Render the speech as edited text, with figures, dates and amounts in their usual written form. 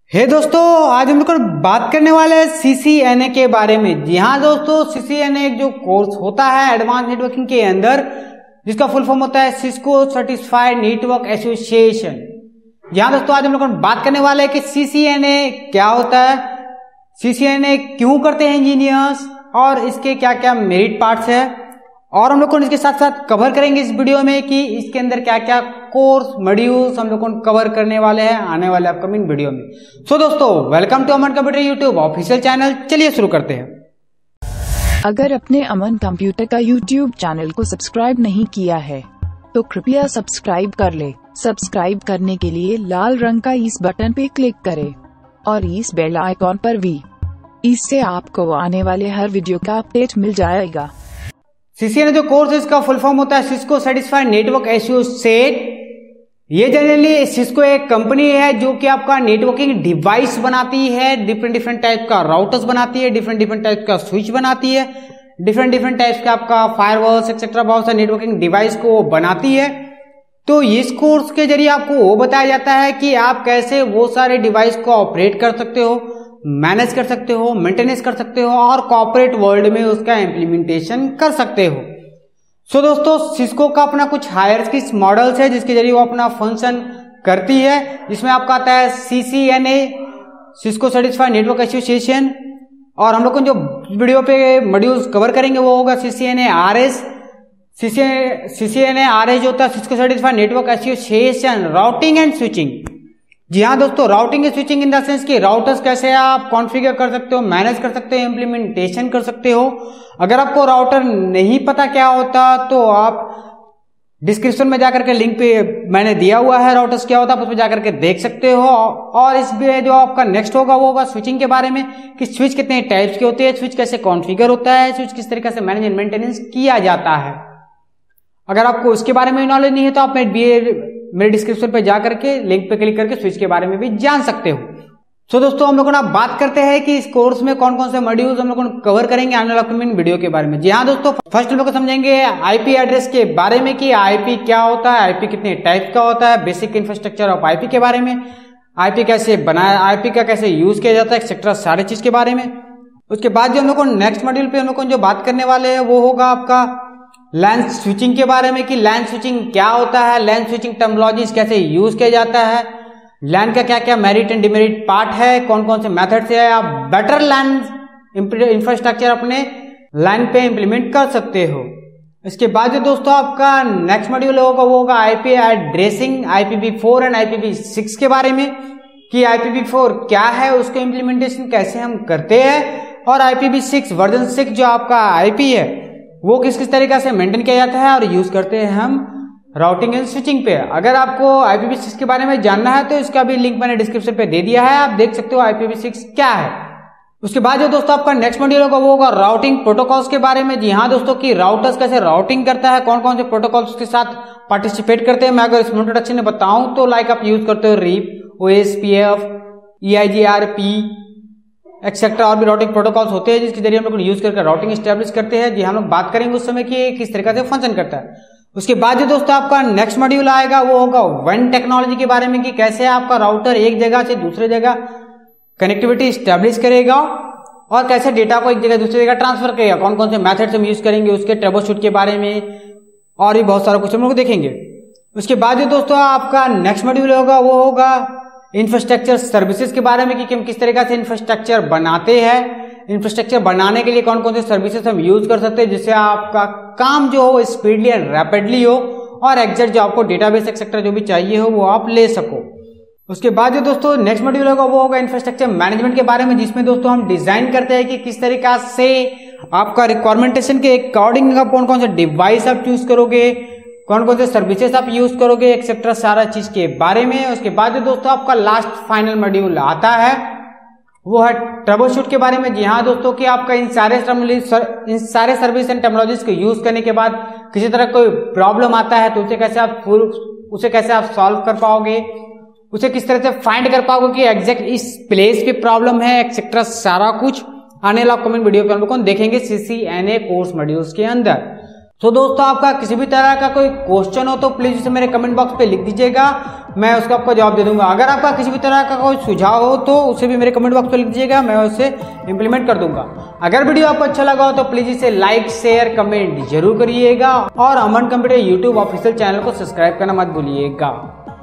दोस्तों, आज हम लोग बात करने वाले हैं CCNA के बारे में। जी हाँ दोस्तों, CCNA एक जो कोर्स होता है एडवांस नेटवर्किंग के अंदर, जिसका फुल फॉर्म होता है सिस्को सर्टिफाइड नेटवर्क एसोसिएशन। जी हाँ दोस्तों, आज हम लोग बात करने वाले हैं कि CCNA क्या होता है, CCNA क्यों करते हैं इंजीनियर्स, और इसके क्या क्या मेरिट पार्ट्स है, और हम लोग को इसके साथ साथ कवर करेंगे इस वीडियो में कि इसके अंदर क्या क्या कोर्स मॉड्यूल्स हम लोग को कवर करने वाले हैं आने वाले अपकमिंग वीडियो में। सो दोस्तों, welcome to Aman computer YouTube official channel. चलिए शुरू करते हैं। अगर अपने अमन कंप्यूटर का यूट्यूब चैनल को सब्सक्राइब नहीं किया है तो कृपया सब्सक्राइब कर ले। सब्सक्राइब करने के लिए लाल रंग का इस बटन पे क्लिक करें और इस बेल आइकॉन पर भी। इससे आपको आने वाले हर वीडियो का अपडेट मिल जाएगा। CCNA जो कोर्स है इसका फुल फॉर्म होता है सिस्को सर्टिफाइड नेटवर्क एसोसिएट। ये जनरली सिस्को एक कंपनी है जो कि आपका नेटवर्किंग डिवाइस बनाती है, डिफरेंट टाइप का राउटर्स बनाती है, डिफरेंट टाइप का स्विच बनाती है, डिफरेंट टाइप्स का आपका फायरवॉल्स एक्सेट्रा बहुत सारे नेटवर्किंग डिवाइस को बनाती है। तो इस कोर्स के जरिए आपको वो बताया जाता है कि आप कैसे वो सारे डिवाइस को ऑपरेट कर सकते हो, मैनेज कर सकते हो, मेंटेनेंस कर सकते हो और कॉर्पोरेट वर्ल्ड में उसका इम्प्लीमेंटेशन कर सकते हो। सो दोस्तों, सिस्को का अपना कुछ हायरार्कीज मॉडल्स है जिसके जरिए वो अपना फंक्शन करती है, जिसमें आपका आता है CCNA Cisco certified network association, और हम लोग को जो वीडियो पे मॉड्यूल्स कवर करेंगे वो होगा CCNA RS। CCNA RS जो होता है Cisco certified network association routing and switching. जी हाँ दोस्तों, routing and switching in the sense कि राउटर्स कैसे आप कॉन्फ़िगर कर सकते हो, मैनेज कर सकते हो, इम्प्लीमेंटेशन कर सकते हो। अगर आपको राउटर नहीं पता क्या होता तो आप डिस्क्रिप्शन में जाकर के लिंक पे मैंने दिया हुआ है राउटर्स क्या होता है, आप उसमें जाकर के देख सकते हो। और इसमें जो आपका नेक्स्ट होगा वो होगा स्विचिंग के बारे में कि स्विच कितने टाइप्स के होते हैं, स्विच कैसे कॉन्फ़िगर होता है, स्विच किस तरीके से मैनेज एंड मेंटेनेंस किया जाता है। अगर आपको उसके बारे में नॉलेज नहीं है तो आप मेरे डिस्क्रिप्शन पे जाकर के लिंक पे क्लिक करके स्विच के बारे में भी जान सकते हो। सो दोस्तों, हम लोग ना बात करते हैं कि इस कोर्स में कौन कौन से मॉड्यूल्स हम लोग कवर करेंगे आने वाले अपकमिंग वीडियो के बारे में। जी हाँ दोस्तों, फर्स्ट हम लोग समझेंगे आईपी एड्रेस के बारे में कि आईपी क्या होता है, आईपी कितने टाइप का होता है, बेसिक इंफ्रास्ट्रक्चर ऑफ आईपी के बारे में, आईपी कैसे बनाया, आईपी का कैसे यूज किया जाता है एक्सेट्रा सारे चीज के बारे में। उसके बाद जो हम लोग नेक्स्ट मॉड्यूल पे हम लोग जो बात करने वाले हैं वो होगा आपका लैन स्विचिंग के बारे में कि लैन स्विचिंग क्या होता है, लैन स्विचिंग टर्मिनोलॉजीज कैसे यूज किया जाता है, लैन का क्या क्या मेरिट एंड डिमेरिट पार्ट है, कौन कौन से मेथड से आप बेटर लैन इंफ्रास्ट्रक्चर अपने लैन पे इंप्लीमेंट कर सकते हो। इसके बाद जो दोस्तों आपका नेक्स्ट मॉड्यूल होगा वो होगा IP addressing, IPv4 and IPv6 के बारे में कि IPv4 क्या है, उसके इम्प्लीमेंटेशन कैसे हम करते हैं, और IPv6 वर्जन 6 जो आपका आईपी है वो किस किस तरीके से मेंटेन किया जाता है और यूज करते हैं हम राउटिंग एंड स्विचिंग पे। अगर आपको IPv6 के बारे में जानना है तो इसका भी लिंक मैंने डिस्क्रिप्शन पे दे दिया है, आप देख सकते हो IPv6 क्या है। उसके बाद जो दोस्तों आपका नेक्स्ट मॉड्यूल होगा वो होगा राउटिंग प्रोटोकॉल्स के बारे में। जी हाँ दोस्तों, की राउटर्स कैसे राउटिंग करता है, कौन कौन से प्रोटोकॉल्स के साथ पार्टिसिपेट करते हैं। मैं अगर इसमें इंट्रोडक्शन में बताऊं तो लाइक आप यूज करते हो RIP, OSPF, EIGRP एक्सेट्रा और भी राउटिंग प्रोटोकॉल्स होते हैं जिसके जरिए हम लोग यूज करके राउटिंग एस्टेब्लिश करते हैं। जी हम लोग बात करेंगे उस समय कि किस तरीके से फंक्शन करता है। उसके बाद जो दोस्तों आपका नेक्स्ट मॉड्यूल आएगा वो होगा WAN टेक्नोलॉजी के बारे में कि कैसे आपका राउटर एक जगह से दूसरे जगह कनेक्टिविटी एस्टेब्लिश करेगा और कैसे डेटा को एक जगह दूसरी जगह ट्रांसफर करेगा, कौन कौन से मेथड्स हम यूज करेंगे, उसके ट्रबल शूट के बारे में और भी बहुत सारा कुछ हम लोग देखेंगे। उसके बाद जो दोस्तों आपका नेक्स्ट मॉड्यूल होगा वो होगा इंफ्रास्ट्रक्चर सर्विसेज के बारे में कि हम किस तरीके से इंफ्रास्ट्रक्चर बनाते हैं, इंफ्रास्ट्रक्चर बनाने के लिए कौन कौन से सर्विसेज हम यूज कर सकते हैं जिससे आपका काम जो हो स्पीडली एंड रैपिडली हो और एग्जैक्ट जो आपको डेटाबेस एक्सेट्रा जो भी चाहिए हो वो आप ले सको। उसके बाद जो दोस्तों नेक्स्ट मॉड्यूल होगा वो होगा इंफ्रास्ट्रक्चर मैनेजमेंट के बारे में, जिसमें दोस्तों हम डिजाइन करते हैं कि किस तरीका से आपका रिक्वायरमेंटेशन के अकॉर्डिंग आप कौन कौन से डिवाइस आप चूज करोगे, कौन कौन से सर्विसेज आप यूज करोगे एक्सेट्रा सारा चीज के बारे में। उसके बाद जो दोस्तों आपका लास्ट फाइनल मॉड्यूल आता है वो है ट्रबल शूट के बारे में। जी हाँ दोस्तों, कि आपका इन सारे सर्विस एंड टेक्नोलॉजीज को यूज करने के बाद किसी तरह कोई प्रॉब्लम आता है तो उसे कैसे आप सॉल्व कर पाओगे, उसे किस तरह से फाइंड कर पाओगे कि एग्जैक्ट इस प्लेस पे प्रॉब्लम है एक्सेट्रा सारा कुछ आने वाला कमेंट वीडियो पे हम लोग देखेंगे CCNA कोर्स मॉड्यूल्स के अंदर। तो दोस्तों आपका किसी भी तरह का कोई क्वेश्चन हो तो प्लीज उसे मेरे कमेंट बॉक्स पे लिख दीजिएगा। मैं उसका आपको जवाब दे दूंगा। अगर आपका किसी भी तरह का कोई सुझाव हो तो उसे भी मेरे कमेंट बॉक्स में लिख दीजिएगा, मैं उसे इंप्लीमेंट कर दूंगा। अगर वीडियो आपको अच्छा लगा हो तो प्लीज इसे लाइक शेयर कमेंट जरूर करिएगा और Aman computer YouTube official channel को सब्सक्राइब करना मत भूलिएगा।